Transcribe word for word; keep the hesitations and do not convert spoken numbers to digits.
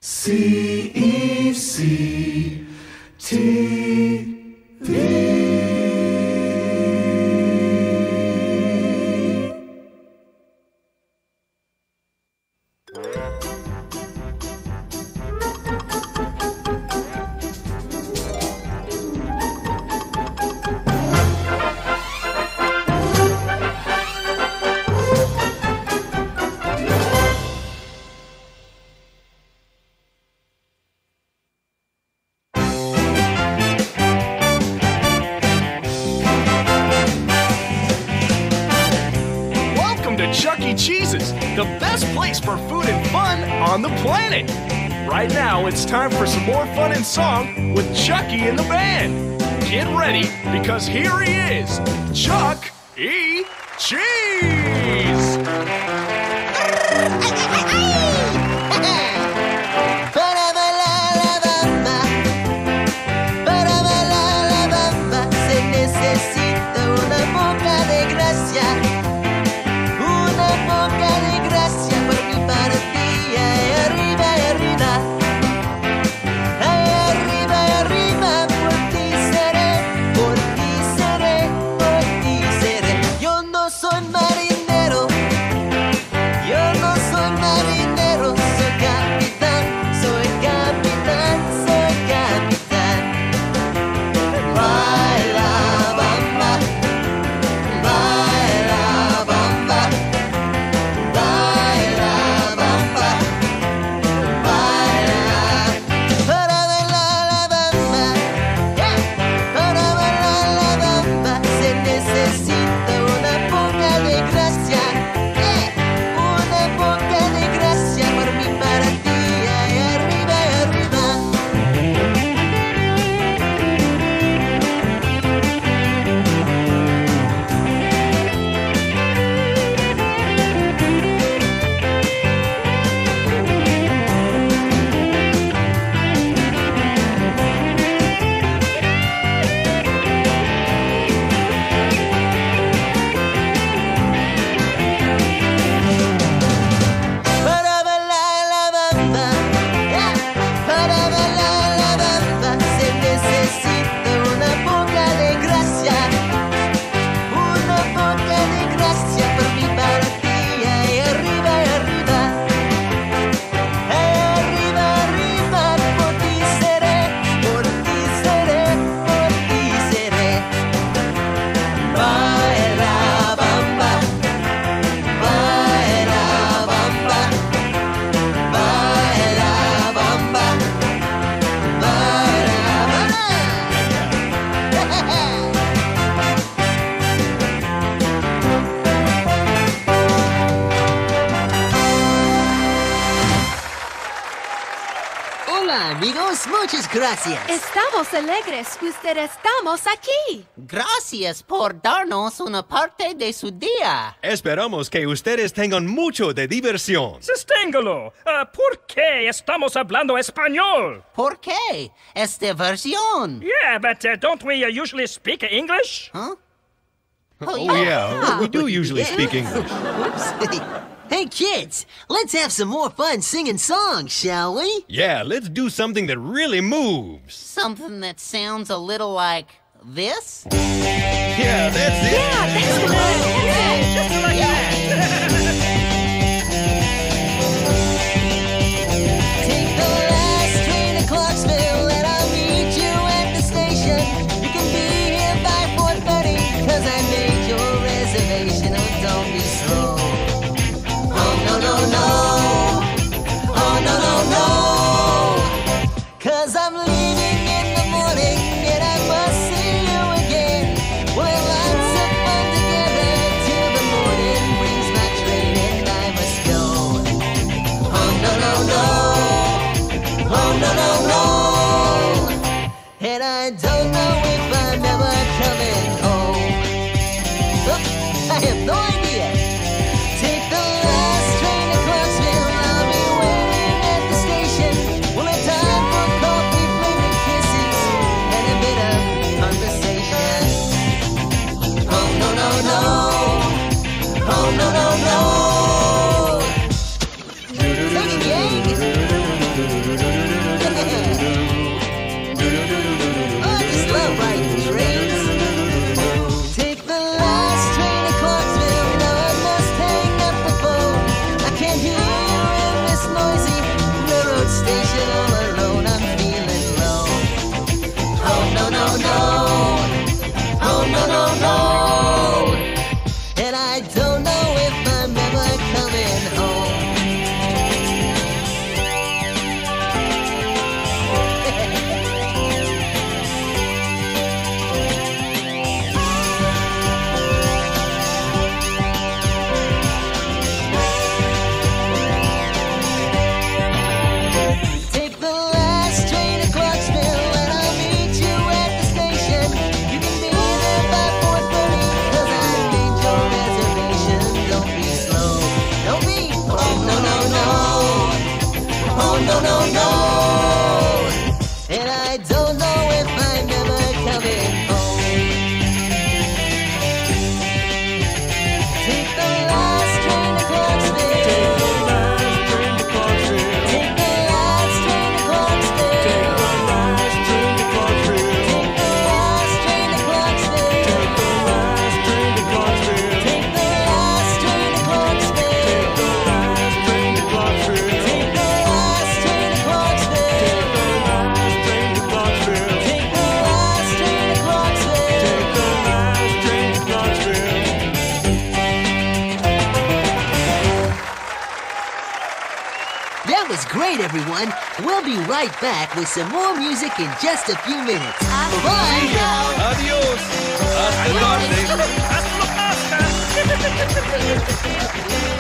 C E C T V. Chuck E. Cheese's, the best place for food and fun on the planet. Right now, it's time for some more fun and song with Chucky and the band. Get ready, because here he is, Chuck E. Cheese! Se necesita una boca de gracia. Muchas gracias. Estamos alegres. Usted estamos aquí. Gracias por darnos una parte de su día. Esperamos que ustedes tengan mucho de diversión. Sosténgalo. Uh, ¿Por qué estamos hablando español? ¿Por qué? Es diversión. Yeah, but uh, don't we uh, usually speak English? Huh? Oh, oh yeah, we do usually Yeah. speak English. Whoops. Hey, kids, let's have some more fun singing songs, shall we? Yeah, let's do something that really moves. Something that sounds a little like this? Yeah, that's it. Yeah, that's good. Yeah, just like that. Take the last train to Clarksville and I'll meet you at the station. You can be here by four thirty, cause I made your reservation. Oh, don't be slow. Oh, no, no, no. Oh, no, no, no. Cause I'm leaving in the morning and I must see you again. We'll have lots of fun together till the morning brings my train and I must go. Oh, no, no, no. Oh, no, no, no. And I don't know if I'm ever coming home. Oh, I have no idea. Take the last train to Clarksville. I'll be waiting at the station. We'll have time for coffee, flavored kisses, and a bit of conversation. Oh, no, no, no. Oh, no, no, no. Take it, gang. no, no, no. And I don't know if I'm ever coming home. Take the last train to Clarksville. Take the last train to Clarksville. Take the last train to Clarksville. Take the last train to Clarksville. Take the last train to Clarksville. Take the last train to Clarksville. Take the last train to Clarksville. Take the last train to Clarksville. Take the last train to Clarksville. Take the last train to Clarksville. Take the last train to Clarksville. That was great, everyone. We'll be right back with some more music in just a few minutes. Bye-bye. Adios. Hasta tarde. Hasta la pasta.